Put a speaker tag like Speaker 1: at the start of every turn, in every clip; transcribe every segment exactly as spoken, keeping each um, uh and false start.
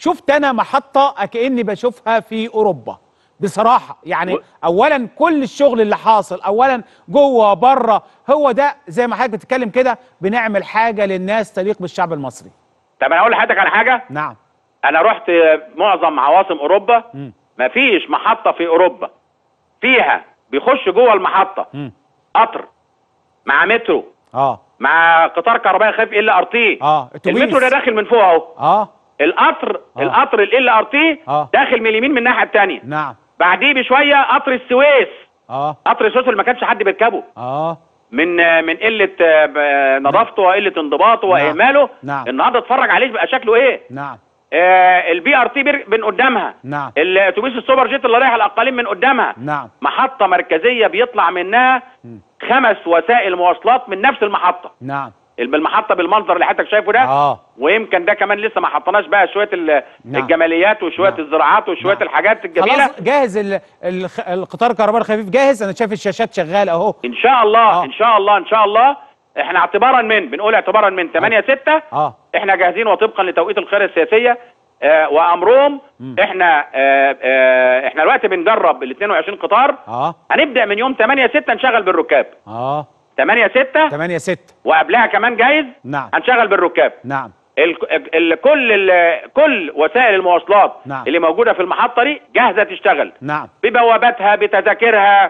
Speaker 1: شفت انا محطه كاني بشوفها في اوروبا بصراحه. يعني و... اولا كل الشغل اللي حاصل اولا جوه بره، هو ده زي ما حضرتك بتتكلم كده، بنعمل حاجه للناس تليق بالشعب المصري.
Speaker 2: طب انا اقول لحضرتك على حاجه.
Speaker 1: نعم.
Speaker 2: انا رحت معظم عواصم اوروبا،
Speaker 1: م.
Speaker 2: مفيش محطه في اوروبا فيها بيخش جوه المحطه م. قطر مع مترو
Speaker 1: اه
Speaker 2: مع قطار كهربائي خفيف ال ار تي.
Speaker 1: اه
Speaker 2: المترو ده داخل من فوق اهو.
Speaker 1: اه
Speaker 2: القطر
Speaker 1: آه.
Speaker 2: القطر ال ار تي
Speaker 1: آه.
Speaker 2: داخل من اليمين من الناحيه الثانيه.
Speaker 1: نعم.
Speaker 2: بعديه بشويه قطر السويس.
Speaker 1: اه
Speaker 2: قطر السويس اللي ما كانش حد بيركبه.
Speaker 1: اه
Speaker 2: من من قله نظافته وقله انضباطه واهماله.
Speaker 1: نعم.
Speaker 2: النهارده اتفرج عليه بقى شكله ايه.
Speaker 1: نعم.
Speaker 2: آه البي ار تي من قدامها.
Speaker 1: نعم.
Speaker 2: الاتوبيس السوبر جيت اللي رايح الاقاليم من قدامها.
Speaker 1: نعم.
Speaker 2: محطه مركزيه بيطلع منها م. خمس وسائل مواصلات من نفس المحطه.
Speaker 1: نعم.
Speaker 2: المحطه بالمنظر اللي حضرتك شايفه ده.
Speaker 1: اه
Speaker 2: ويمكن ده كمان لسه ما حطيناش بقى شويه
Speaker 1: نعم.
Speaker 2: الجماليات وشويه
Speaker 1: نعم.
Speaker 2: الزراعات وشويه
Speaker 1: نعم.
Speaker 2: الحاجات الجميله.
Speaker 1: خلاص جاهز ال... ال... القطار الكهربائي الخفيف جاهز. انا شايف الشاشات شغاله اهو.
Speaker 2: ان شاء الله.
Speaker 1: آه.
Speaker 2: ان شاء الله ان شاء الله احنا اعتبارا من بنقول اعتبارا من ثمانية ستة
Speaker 1: اه
Speaker 2: احنا جاهزين وطبقا لتوقيت القياده السياسيه آه وامرهم. م. احنا آه آه احنا دلوقتي بنجرب ال اثنين وعشرين قطار.
Speaker 1: اه
Speaker 2: هنبدا من يوم ثمانية ستة نشغل بالركاب.
Speaker 1: اه
Speaker 2: ثمانية ستة
Speaker 1: ثمانية ستة
Speaker 2: وقبلها كمان جايز.
Speaker 1: نعم.
Speaker 2: هنشغل بالركاب.
Speaker 1: نعم.
Speaker 2: ال ال كل ال كل وسائل المواصلات.
Speaker 1: نعم.
Speaker 2: اللي موجوده في المحطه دي جاهزه تشتغل.
Speaker 1: نعم.
Speaker 2: ببواباتها بتذاكرها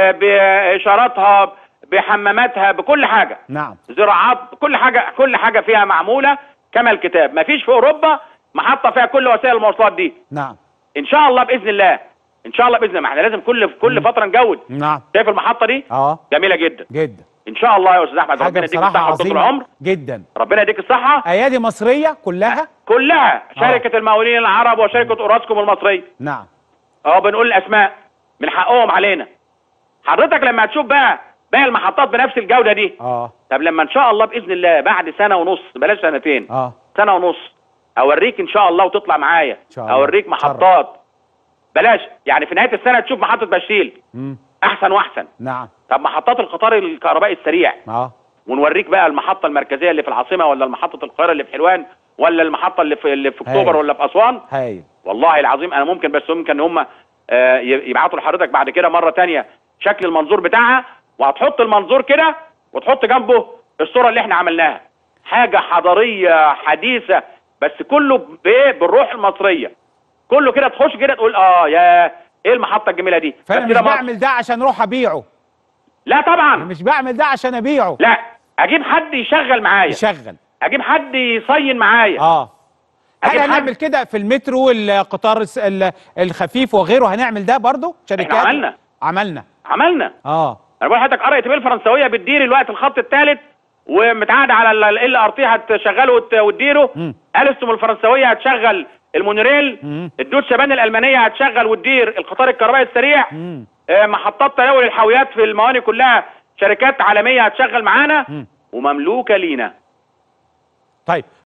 Speaker 2: باشاراتها بحماماتها بكل حاجه.
Speaker 1: نعم.
Speaker 2: زراعات كل حاجه كل حاجه فيها معموله كما الكتاب. مفيش في اوروبا محطه فيها كل وسائل المواصلات دي.
Speaker 1: نعم.
Speaker 2: ان شاء الله باذن الله. ان شاء الله باذن الله. ما احنا لازم كل كل فتره نجود.
Speaker 1: نعم.
Speaker 2: شايف المحطه دي؟
Speaker 1: اه
Speaker 2: جميله جدا
Speaker 1: جدا
Speaker 2: ان شاء الله يا استاذ احمد. ربنا يديك الصحه وطول العمر.
Speaker 1: جدا.
Speaker 2: ربنا يديك الصحه.
Speaker 1: ايادي مصريه كلها
Speaker 2: كلها. شركه آه. المقاولين العرب وشركه اوراسكوم المصريه.
Speaker 1: نعم.
Speaker 2: اه بنقول الاسماء من حقهم علينا. حضرتك لما هتشوف بقى باقي المحطات بنفس الجوده دي.
Speaker 1: اه
Speaker 2: طب لما ان شاء الله باذن الله بعد سنه ونص بلاش سنتين.
Speaker 1: اه
Speaker 2: سنه ونص اوريك ان شاء الله وتطلع معايا. اوريك محطات شرف. بلاش يعني في نهايه السنه تشوف محطه بشيل
Speaker 1: امم
Speaker 2: احسن واحسن.
Speaker 1: نعم.
Speaker 2: طب محطات القطار الكهربائي السريع.
Speaker 1: اه
Speaker 2: ونوريك بقى المحطه المركزيه اللي في العاصمه ولا محطه القاهره اللي في حلوان ولا المحطه اللي في اللي في اكتوبر ولا في اسوان.
Speaker 1: هايل
Speaker 2: والله العظيم. انا ممكن بس ممكن هم آه يبعتوا لحضرتك بعد كده مره ثانيه شكل المنظور بتاعها، وهتحط المنظور كده وتحط جنبه الصوره اللي احنا عملناها. حاجه حضاريه حديثه بس كله بالروح المصريه. كله كده تخش كده تقول اه يا ايه المحطه الجميله دي.
Speaker 1: فانا مش بعمل ده عشان اروح ابيعه.
Speaker 2: لا طبعا
Speaker 1: مش بعمل ده عشان ابيعه.
Speaker 2: لا اجيب حد يشغل معايا.
Speaker 1: يشغل.
Speaker 2: اجيب حد يصين معايا.
Speaker 1: اه هل هنعمل كده في المترو والقطار الخفيف وغيره؟ هنعمل ده برضو شركات؟
Speaker 2: احنا عملنا
Speaker 1: عملنا
Speaker 2: عملنا
Speaker 1: اه
Speaker 2: انا بقول لحضرتك ار اي تي بي الفرنسويه بتدير الوقت الخط الثالث ومتعاقده على ال ار تي هتشغله وتديره. الستوم الفرنسويه هتشغل المونوريل. الدوتش بان الالمانيه هتشغل وتدير القطار الكهربائي السريع. آه محطات تناول الحاويات في الموانئ كلها شركات عالميه هتشغل معانا ومملوكه لينا.
Speaker 1: طيب